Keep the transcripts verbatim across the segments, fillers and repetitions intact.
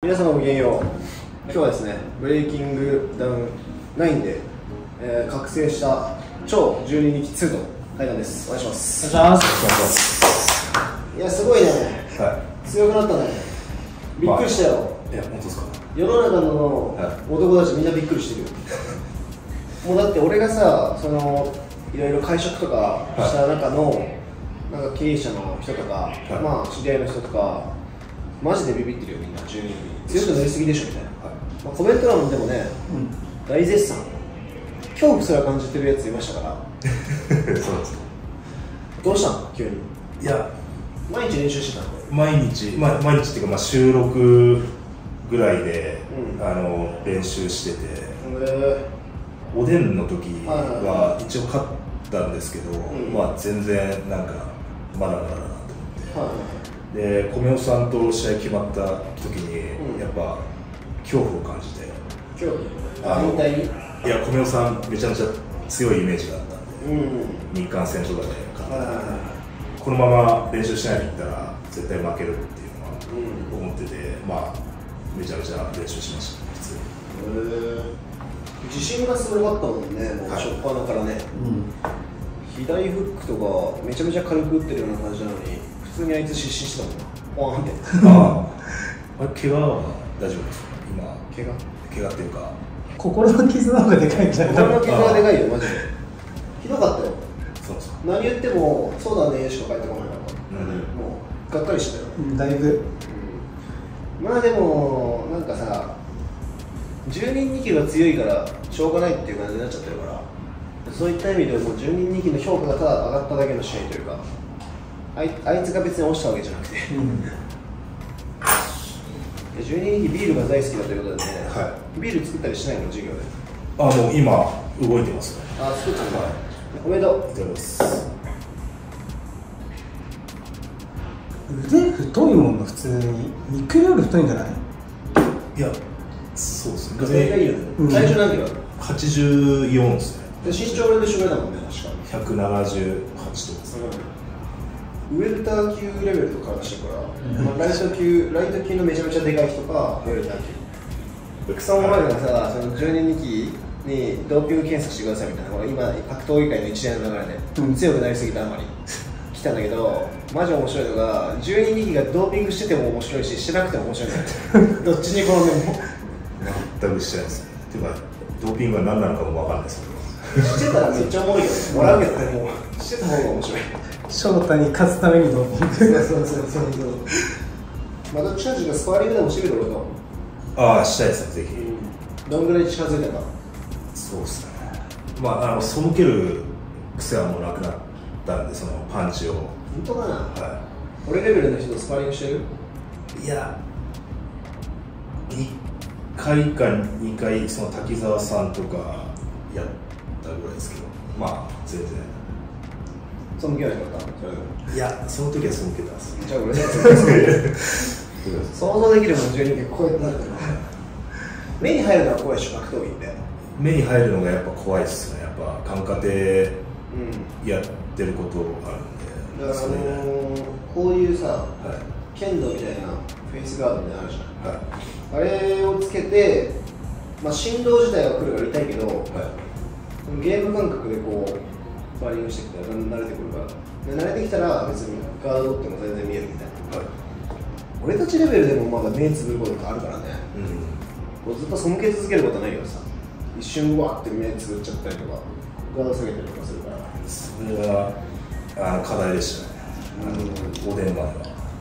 皆様ごきげんよう。今日はですね、ブレイキングダウンナインで、えー、覚醒した超じゅうににきツーの対談です。お願いします。 お願いします。 いや、すごいね、 はい、 強くなったね。びっくりしたよ。 まあ、いや、本当ですか。 世の中の男たちみんなびっくりしてるよ。もうだって俺がさ、そのいろいろ会食とかした中の、はい、なんか経営者の人とか、はい、まあ知り合いの人とか、マジでビビってるよみんな。じゅうににん強くなりすぎでしょみたいな、はい、まあ、コメント欄でもね、うん、大絶賛、恐怖すら感じてるやついましたからそうですか。どうしたの急に。 いや、 毎日練習してたの。 毎日、まあ、毎日っていうか、まあ、週ろくぐらいで、うん、あの練習してて、えー、おでんの時は一応勝ったんですけど、うん、まあ全然なんかまだまだだなと思って、はいはい、で米尾さんと試合決まった時に、うん、やっぱ恐怖を感じて、 恐怖、あのいや米尾さんめちゃめちゃ強いイメージがあったんで、うん、日韓戦とかで勝った、はいはいはい、このまま練習しないでいったら絶対負けるっていうのは思ってて、うん、まあめちゃめちゃ練習しました、普通に。 へー、自信がすごかったもんね、もう初っ端からね、うん、左フックとかめちゃめちゃ軽く打ってるような感じなのに、普通にあいつ失神してたもんな、ポーンって。ああ、あれ怪我は大丈夫ですか、今。 怪我怪我っていうか、 心の傷の方がでかいんじゃないか。 心の傷がでかいよ、マジで。ひどかったよ。 そうですか。 何言っても、そうだねしか返ってこないから、うん、もうがっかりしたよ、 うん、だいぶ。 まあでも、なんかさ、じゅうににきが強いからしょうがないっていう感じになっちゃってるから、そういった意味でもうじゅうににきの評価がただ上がっただけの試合というか、あ い, あいつが別に落ちたわけじゃなくて、うん、じゅうににきビールが大好きだということでね、はい、ビール作ったりしないの、授業で。 あ、もう今、動いてますね。 あ、作ってるんだ、はい、おめでとう。 ありがとうございます。 腕太いもんな、普通に。肉より太いんじゃない？ いや、そうですね。 それがいいよね。うん、体重何キロある？ はちじゅうよんですね。 で身長俺と一緒だもんね、確かに。 ひゃくななじゅうはちとかですね。 ウェルター級レベルと体してるから、うん、まあ、ライト級、ライト級のめちゃめちゃでかい人か、ウェルター級。草間前がさ、そのじゅうににきにドーピング検査してくださいみたいな、今、格闘技界の一連の流れで、うん、強くなりすぎたあまり来たんだけど、マジ面白いのが、じゅうににきがドーピングしてても面白いし、してなくても面白いんだよどっちに転んでも。 全くしてないですね。ていうか、ドーピングは何なのかも分かんないです。 してたらめっちゃおもろいよね。もらうけどね、もうしてた方が面白い。 翔太に勝つためにドーピング。 そうそうそうそう。まあどっちかというとスパーリングでもしてるだろうと。 ああ、したいですね、ぜひ。 うん、どんぐらい近づいたか。 そうですね。まああの背ける癖はもうなくなったんで、そのパンチを。 本当かな。はい。俺レベルの人とスパーリングしてる？ いや。いっかいかにかいその滝沢さんとかやったぐらいですけど、まあ全然。 背けなかった？ いや、その時は背けたんです。 じゃあ俺想像できるもん、じゅうににきこうやってなってる。目に入るのは怖いでしょ、格闘技って。 目に入るのがやっぱ怖いですね。やっぱ管下でやってることあるんで、 だから、あのー、こういうさ、はい、剣道みたいなフェイスガードみたいなのあるじゃん、はい、あれをつけて、まあ、振動自体は来るから痛いけど、はい、ゲーム感覚でこうスパーリングしてきたら慣れてくるから、で慣れてきたら別にガードっても全然見えるみたいな、はい、俺たちレベルでもまだ目つぶることがあるからね、うん、こうずっと背け続けることはないけどさ、一瞬わーって目つぶっちゃったりとかガード下げたりとかするから、 それはあの課題でしたね、うん、おでんまでは、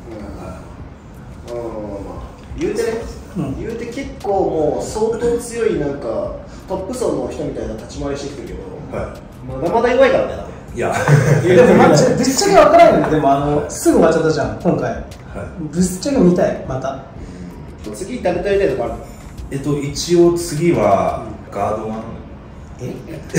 うん、うん、まあ言うてね、うん、言うて結構もう相当強いなんかトップ層の人みたいな立ち回りしてきてるけど、はい、まだまだ弱いからね。 いや、 でもぶっちゃけ分からないのでもあのすぐ終わっちゃったじゃん今回、はい、ぶっちゃけ見たいまた。 次誰とやりたいとかあるの？ えっと一応次はガードマン、え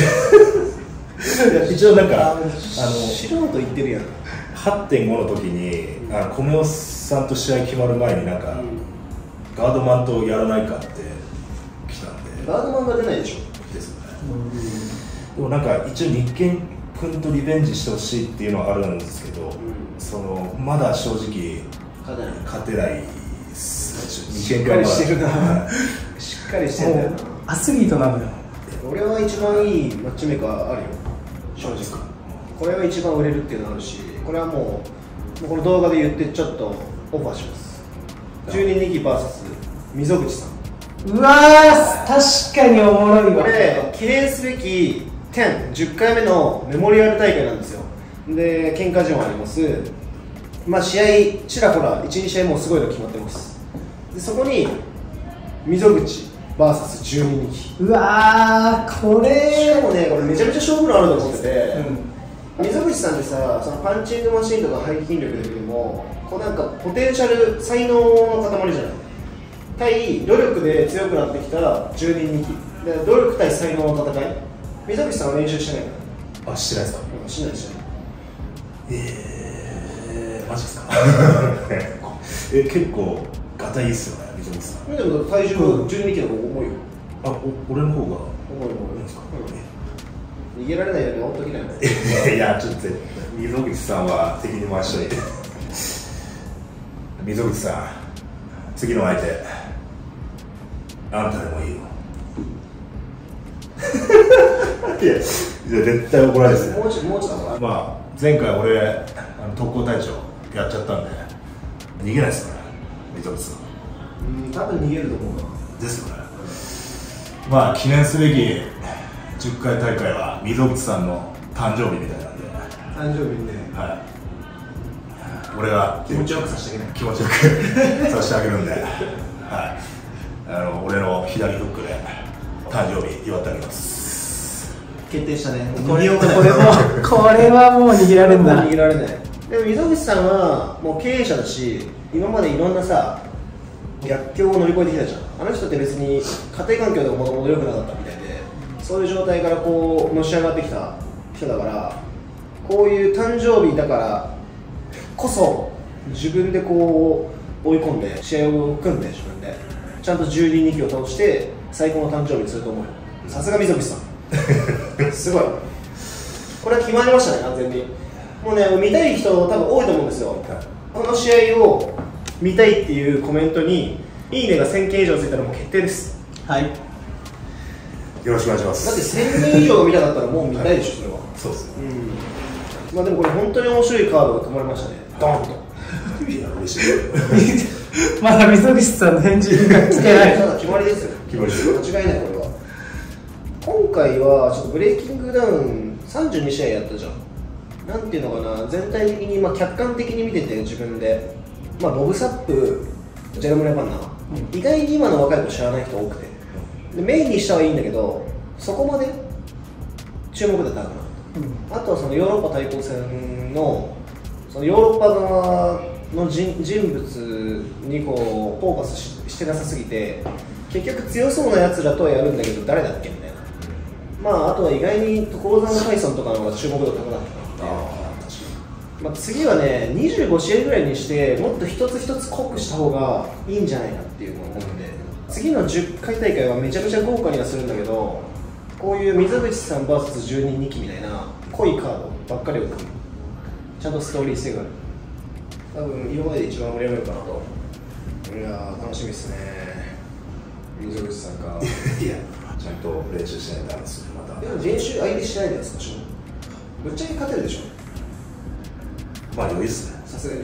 一応なんかあの素人言ってるやん。 はってんごの時にあの米尾さんと試合決まる前になんか、うん、ガードマンとやらないかって来たんで。 ガードマンが出ないでしょ。 ですよね。でもなんか一応日健君とリベンジしてほしいっていうのはあるんですけど、うん、そのまだ正直勝てないですしっかりしてるなしっかりしてるんだよな。 アスリートなのよ。 俺は一番いいマッチメーカーあるよ、正直。これが一番売れるっていうのあるし、これはもう、もうこの動画で言ってちょっとオファーします。じゅうににき ブイエス 溝口さん。 うわー、確かにおもろいわ。 これ記念すべきじゅう、じゅっかいめのメモリアル大会なんですよ。で、喧嘩場あります。まあ試合ちらほらいち、に試合もうすごいの決まってます。でそこに溝口 ブイエスじゅうににき。 うわー、これしかもね、これめちゃめちゃ勝負のあると思ってて、 うん、 溝口さんってさ、そのパンチングマシンとか背筋力でもこうなんかポテンシャル、才能の塊じゃない。対努力で強くなってきたじゅうににきで、努力対才能の戦い。溝口さんは練習してないかあ、してないですか。 ら。しないしない。 えー、マジですかえ、結構ガタイいいっすよね、溝口さん。 でも体重じゅうににきの方が重いよ。 あ、お俺の方が重い重いですか。逃げられないように追っときないの。 いや、ちょっと溝口さんは敵に回しといて溝口さん、次の相手あんたでもいいよいや、絶対怒られるですね。 もうちょっともうちょっと。 まあ前回俺あの特攻隊長やっちゃったんで逃げないですから溝口さん。 うん、多分逃げると思うな。 ですよね。まあ記念すべきじゅっかい大会は溝口さんの誕生日みたいなんで、 誕生日にね、 はい、俺が気持ちよくさせてあげない。 気持ちよくさせてあげるんで、はい、あの俺の左フックで誕生日祝ってあげます。 決定したね。 これこれもこれはもう逃げられんだ。 逃げられない。でも溝口さんはもう経営者だし、今までいろんなさ逆境を乗り越えてきたじゃん。あの人って別に家庭環境でももともと良くなかったみたいで、そういう状態からこうのし上がってきた人だから、こういう誕生日だからこそ自分でこう追い込んで試合を組んで、自分でちゃんとじゅうににきを倒して最高の誕生日にすると思うよ。さすが溝口さんすごい。これは決まりましたね、完全に。もうね、見たい人多分多いと思うんですよ。この試合を見たいっていうコメントにいいねがせんけん以上ついたらもう決定です。 はい、 よろしくお願いします。 だってせんにん以上が見たかったらもう見たいでしょ、それは。 そうですね。 うん、まあでもこれ本当に面白いカードが組まれましたね、ドーンと。 いや、嬉しいまだ溝口さんの返事が来てないただ決まりですよ。 決まりですよ。 間違いない、これは。今回はちょっとブレイキングダウンさんじゅうにしあいやったじゃん。なんていうのかな、全体的にまあ客観的に見てて自分で、まあ、ボブ・サップ、ジェロム・レバンナ、うん、意外に今の若い子知らない人多くて、でメインにしたはいいんだけど、そこまで注目度高くなかった、うん、あとはそのヨーロッパ対抗戦のそのヨーロッパ側の人人物にこうフォーカス し, してなさすぎて、結局強そうなやつらとはやるんだけど誰だっけみたいな、まああとは意外に所沢のタイソンとかの方が注目度高くなってたので、まあ、次はね、にじゅうごしあいぐらいにしてもっと一つ一つ濃くした方がいいんじゃないかっていうのを思って、次のじゅっかい大会はめちゃめちゃ豪華にはするんだけど、こういう溝口さん ブイエスじゅうににきみたいな濃いカードばっかりを組む、ちゃんとストーリー性がある。多分今までで一番盛り上がるかなと。いやー楽しみですね、溝口さんか。 いや、ちゃんと練習しないとダメですよ、また。 でも練習相手しないで少しもぶっちゃけ勝てるでしょ。 まあ余裕っすね、 さすがに。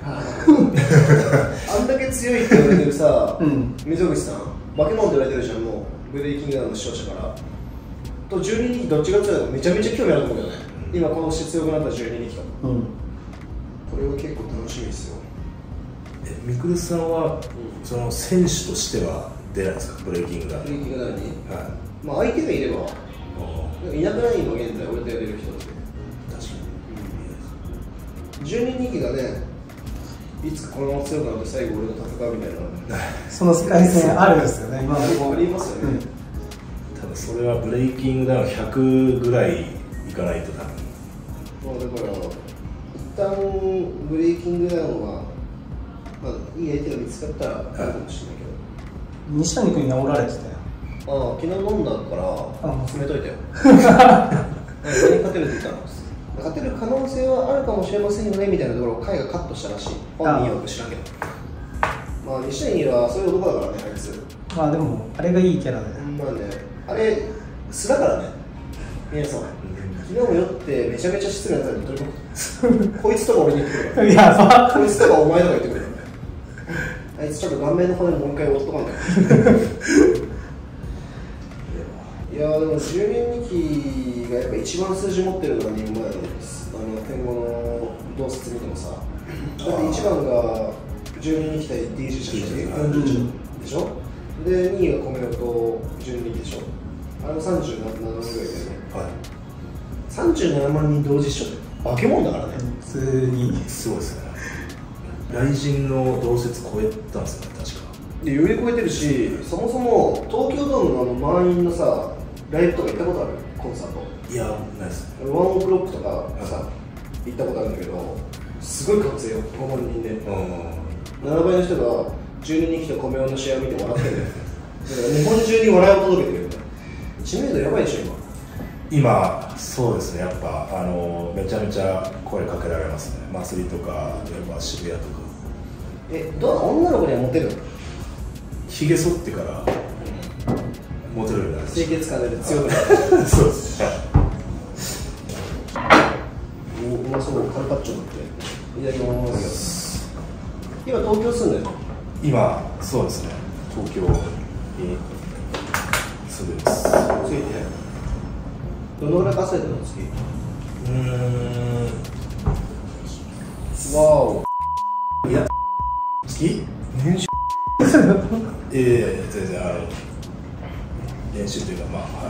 あんだけ強いって言われてるさ、うん、溝口さん、化け物って言われてるじゃん、もうブレイキングダウンの視聴者から。とじゅうににきどっちが強いのかめちゃめちゃ興味あると思うけどね、うん、今このして強くなったじゅうににきと、うん、これは結構楽しみですよ。 え、みくるさんは、うん、その選手としては出ないですか、ブレイキングダウン。 ブレイキングダウンに、はい、まあ相手がいれば、いなくないの現在俺とやれる人って。じゅうににきがね、いつかこのまま強くなって最後俺と戦うみたいなその世界線あるんですよね、今のありますよね、 うん、ただそれはブレイキングダウンひゃくぐらいいかないと多分、 まあ、だから一旦ブレイキングダウンは、まあ、いい相手が見つかったらあるかもしれないけど、 西谷君に煽られてたよ。 ああ、昨日飲んだから詰めといたよ何勝てるって言ったの。勝てる可能性はあるかもしれませんよねみたいなところを海がカットしたらしい。本人よく知らんけど。 まあ西谷はそういう男だからね、あいつ。 まあでもあれがいいキャラで、 まあね、あれ素だからね、皆さん。昨日も酔ってめちゃめちゃ失礼なやつに取り込むこいつとか俺に言ってくるやばこいつとかお前とか言ってくるあいつちょっと顔面の骨もう一回折っとかんだよいやーでもじゅうにんにきがやっぱ一番数字持ってるのが任務だと思います。あの天狗の同説見てもさ、だっていちばんがじゅうにんにき対 ディージー 社長よんじゅういちでしょ、でにいが米代とじゅうにんにきでしょ、あれもさんじゅうななまんぐらいだよね、はい、さんじゅうななまんにん同時視聴って化け物だからね。 普通にすごいですね。雷神の同説超えたんですね、確か。 でより超えてるし、そもそも東京ドームのあの満員のさライブとか行ったことある？コンサート。 いや、ないです。 ワンオクロックとかさ、行ったことあるんだけど、すごい歓声よ、ごまんにんで。ななばいの人がじゅうにんにきと米代の試合を見て笑ってるんだよ。だから日本中に笑いを届けてくれるんだよ。知名度やばいでしょ、 今。今、そうですね、やっぱ、あのめちゃめちゃ声かけられますね。祭りとか、やっぱ渋谷とか。 え、どう女の子にはモテるの？ ひげ剃ってから、モテるようになる。 清潔感で強くなる。 そうです。 お、うまそう、カルパッチョになって。いただきます。今、東京住んでるの？ 今、そうですね、東京に住んでます。 ついてどのぐらい稼いでるの、月？ うーん。 わお。 いや、月？ 年収いやいやいや、全然、あの、練習というか、まあ、はい。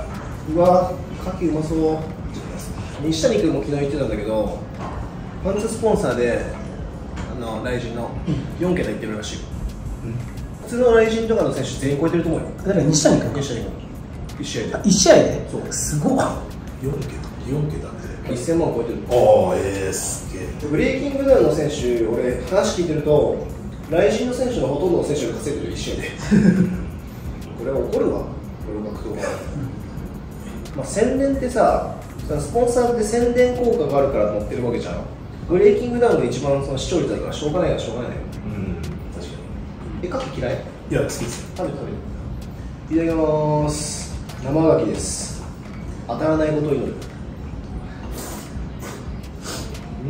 うわ、牡蠣うまそう。西谷君も昨日言ってたんだけど、パンツスポンサーで、あの、雷神のよんけたいってるらしいよ。うん、普通の雷神とかの選手全員超えてると思うよ。 だから西谷君西谷君。いち試合で。 いち試合で？ そう。 すごい。 よんけた、よんけたって。 せんまん超えてる。 ああ、ええー、すげえ。 ブレイキングダウンの選手、俺、話聞いてると、雷神の選手のほとんどの選手が稼いでるいち試合で。これは怒るわ、これ格闘家。まあ宣伝ってさ、スポンサーって宣伝効果があるから乗ってるわけじゃん。ブレイキングダウンが一番その視聴率だからしょうがないからしょうがないのよ。 うん、確かに。え、牡蠣嫌い？ いや、好きです。 食べて食べて。いただきます。生牡蠣です。当たらないことを祈る。うん。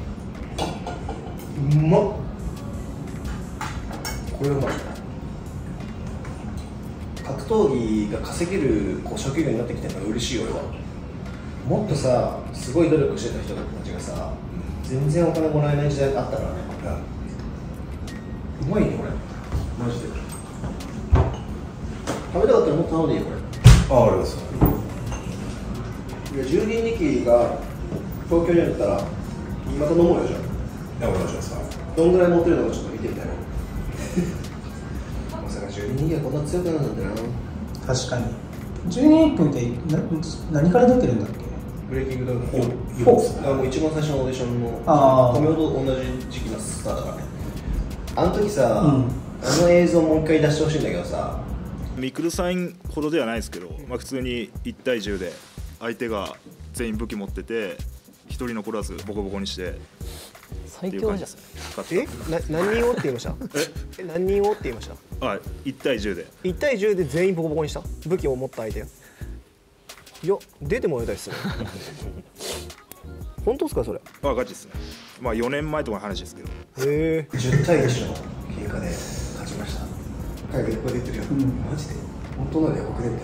うまっ。これうまい。格闘技が稼げるこう職業になってきてるのが嬉しいよ、俺は。もっとさ、すごい努力してた人たちがさ、全然お金もらえない時代があったからね。うまいね、これ。マジで。食べたかったらもっと頼んでいいよ、これ。 ああ、ありがとうございます。 いや、じゅうにんにきが東京にあったら、また飲もうよ、じゃあ。 いや、お願いします。 どんぐらい持ってるのかちょっと見てみたいな。まさかじゅうにんにきがこんな強くなるなんてな。 確かに。じゅうにんにきってな何から出てるんだっけ？ ブレイキングダウンのフォー。 あ、もう一番最初のオーディションのあ米代と同じ時期のスターだからね。あの時さ、 うん、 あの映像もう一回出してほしいんだけどさ、 ミクルサインほどではないですけど、まあ、普通にいちたいじゅうで相手が全員武器持っててひとり残らずボコボコにして最強じゃん。 えな何人をって言いました？え何人をって言いました？ あ、いちたいじゅうでいちたいじゅうで全員ボコボコにした？武器を持った相手。いや、出てもらいたいっすね。本当ですか、それ？ あ、ガチですね。まあよねんまえとかの話ですけど。 へえ。 じゅうたいいちの喧嘩で勝ちました。海外でここで言ってるよ、うん、マジで本当なのやばくねみたい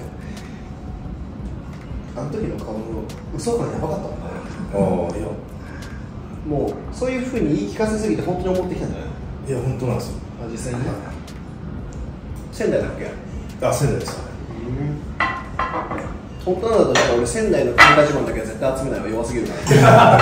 な。あの時の顔の嘘感やばかったもんね。 ああ、いやもうそういうふうに言い聞かせすぎて本当に思ってきたんじゃない？ いや、本当なんですよ。 あ、実際に仙台だっけ？ あ、仙台です。 本当なんだとしたら俺仙台の喧嘩自慢だけは絶対集めないわ、弱すぎるから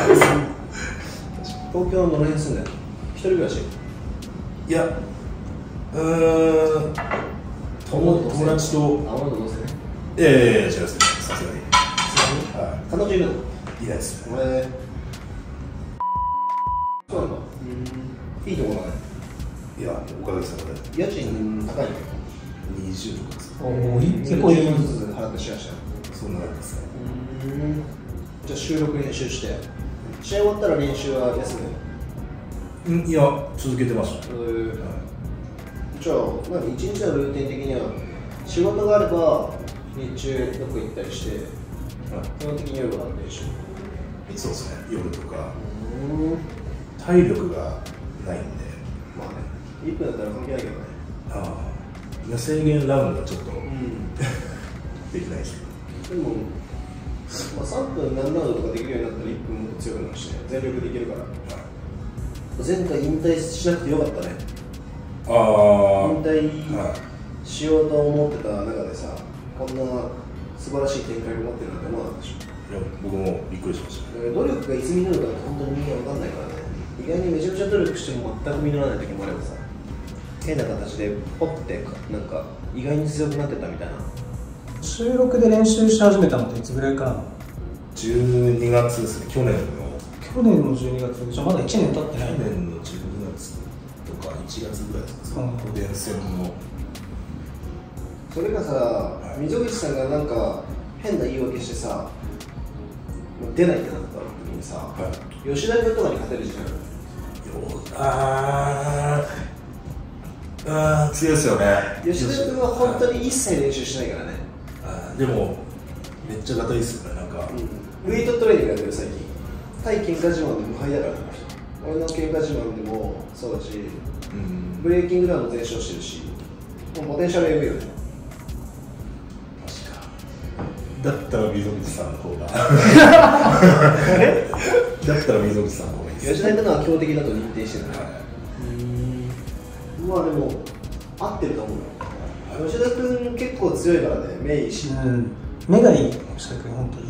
東京のどの辺住んでるの？一人暮らし？ いや、うーん、友友達と。 あ、女と同棲ね。 いやいやいや、違いますね、さすがに。 はい、彼女いるの？ いないですね。 俺そうなんだ。うん、いいところだね。 いや、おかげさまで。 家賃高いの？ にじゅうとかですか。 おお、結構いい。 じゅうまんずつ払ってシェアしたの？ そんな感じですね。 うん。じゃあ収録練習して、試合終わったら練習は休む？ うん、いや、続けてました。 えー、 じゃあ何一日のルーティン的には仕事があれば日中どこ行ったりして、基本的に夜はあってでしょ。 そうですね、夜とか体力がないんで、 まあね、いっぷんだったら関係ないけどね。 ああ、制限ラウンドはちょっと、うん、できないですけど、 でも、まあ、さんぷん何ラウンドとかできるようになったらいっぷんもっと強くなるしね、全力でいけるから、はい、前回引退しなくてよかったね。ああ、引退しようと思ってた中でさ、こんな素晴らしい展開を持ってるなんて思わなかったでしょ。 いや、僕もびっくりしました。 努力がいつ実るか本当に人間わかんないからね。意外にめちゃめちゃ努力しても全く実らない時もあればさ、変な形でポッてなんか意外に強くなってたみたいな。 収録で練習し始めたのっていつぐらいからなの？ じゅうにがつですね、去年の去年のじゅうにがつ、じゃあまだいちねん経ってない。 去年のじゅうにがつとかいちがつぐらいですか、おでん戦の。 それがさ、溝口さんがなんか変な言い訳してさ、出ないってなった時にさ、はい、吉田君とかに勝てるじゃん。 あーあー、強いですよね。 吉田君は本当に一切練習しないからね。 あでもめっちゃ硬いですよね、なんか、 うん、ウェイトトレーニングやってる最近。対喧嘩自慢で無敗だからね。俺の喧嘩自慢でもそうだし、うん、ブレイキングダウンも全勝してるし、もうポテンシャルエグいよね。 だったら溝口さんの方がだったら溝口さんの方がいいです。 吉田君のは強敵だと認定してるから、はい、うん、まあでも合ってると思うよ、はい、吉田君結構強いからね、目いいし、うん、 目がいい、吉田君本当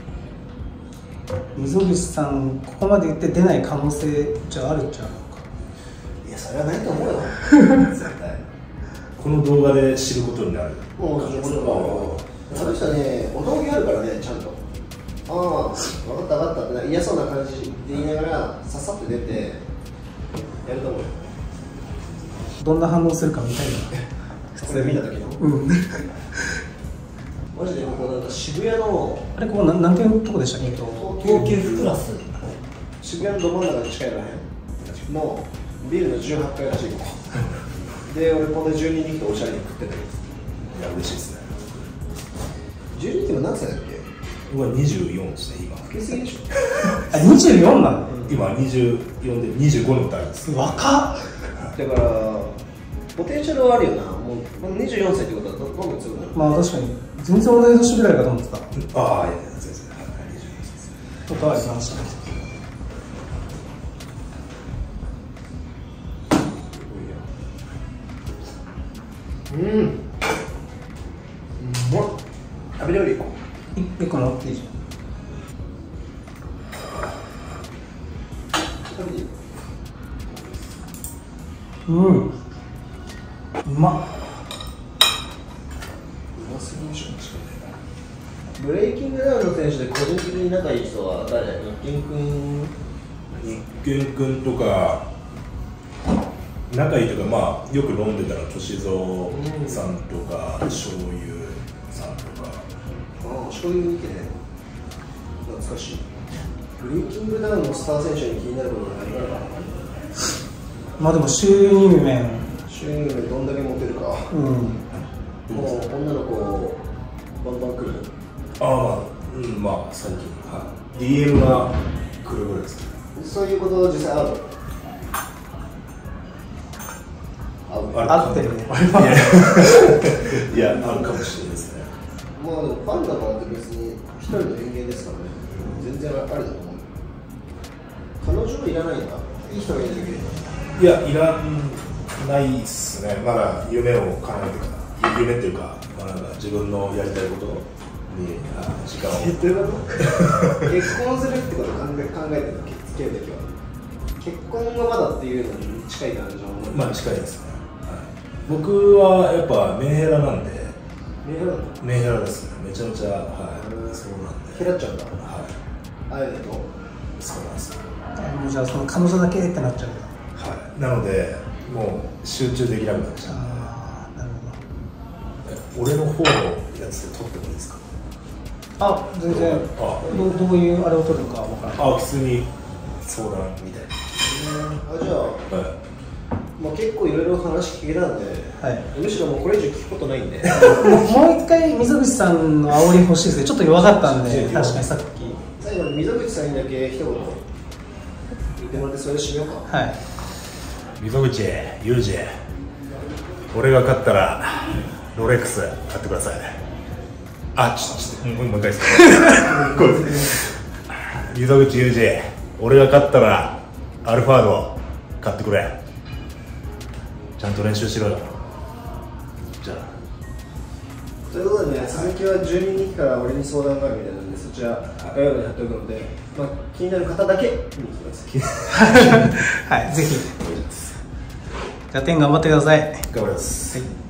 に。溝口さんここまで言って出ない可能性じゃあるっちゃうのか。 いや、それはないと思うよ絶対この動画で知ることになる。 もう知ることか。その人はね、お道着あるからね、ちゃんと。ああ、分かった分かったって嫌そうな感じで言いながら、さっさって出て、やると思うよ。 どんな反応するか見たいな。 普通見た時の。うん。マジでここなんか渋谷の。あれ、ここ何何店のとこでしたっけ？ 東急プラス。渋谷のど真ん中に近いらへん。のビルのじゅうはちかいらしい。で、俺ここでじゅうににん来ておしゃれに食ってたよ。 いや、嬉しいですね。 じゅうにって何歳だっけ？ 僕はにじゅうよんですね、今。 老けすぎでしょ。 あ、にじゅうよんなの？ 今にじゅうよんでにじゅうごの代です。 若っ。だからポテンシャルはあるよな。もうにじゅうよんさいってことはどんどん強くなる。 まあ確かに全然同い年ぐらいかと思ってた。 ああ、いや全然。にじゅうよんさいです。 おかわりしました。 うん。うまっ。食べ料理行こう。一個のっていいじゃん。 食べていい？ うん。うまっ。 うますぎでしょ。ブレイキングダウンの選手で個人的に仲いい人は誰？日健君。 日健君とか。仲いいとか、まあよく飲んでたら歳三さんとか、うん、醤油さんとか。 ああ、醤油見てね。懐かしい。ブレイキングダウンのスター選手に気になることが何かあるかな。 まあでも収入面。 収入面どんだけ持てるか。うん。もう女の子バンバン来る。 ああ、まあ、うん、まあ最近、はい。ディーエム が来るぐらいですか。 そういうこと実際ある。 合ってるね。 いや、あるかもしれないですね。 まあでもファンだからって別に一人の人間ですからね。全然ありだと思う。彼女はいらないんだ。いい人がいるだけ。 いや、いらないっすね。まだ夢を叶えてから。夢っていうか、まあ、なんか自分のやりたいことに時間を。 どういうこと？結婚するってことを考え考えてるの、付き合うときは。結婚がまだっていうのに近い感じの。 まあ近いですね。僕はやっぱメンヘラなんで。 メンヘラなんだ。 メンヘラですね。めちゃめちゃ、はい、そうなんで。 ヘラっちゃうんだ。 はい。 あえてと。 そうなんですよ。 もうじゃあその彼女だけってなっちゃう。 はい。なのでもう集中できなくなっちゃう。 ああ、なるほど。俺の方のやつで撮ってもいいですか？ あ、全然。あ、どうどういうあれを撮るかわからない。 あ、普通に相談みたいな。 あ、じゃあ。はい。 まあ、結構いろいろ話聞けたんで、はい、むしろもうこれ以上聞くことないんでもう一回溝口さんの煽り欲しいですね。ちょっと弱かったんで確かにさっき最後に溝口さんにだけ一言言ってもらってそれで締めようか。はい。 溝口裕二、俺が勝ったらロレックス買ってください。あ、ちょっともう一回です溝口裕二、俺が勝ったらアルファード買ってくれ。ちゃんと練習しろよ。じゃあということでね、続きはじゅうににちから俺に相談があるみたいなんで、そちら概要欄に貼っておくので、まあ、気になる方だけ見に来てください。 はい、ぜひ。じゃあ、点頑張ってください。 頑張ります。はい。